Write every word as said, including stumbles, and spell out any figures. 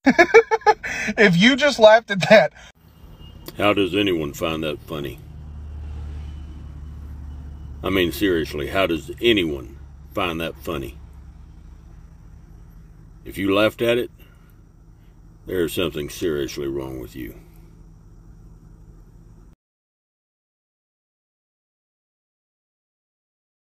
If you just laughed at that. How does anyone find that funny? I mean, seriously, how does anyone find that funny? If you laughed at it, there's something seriously wrong with you.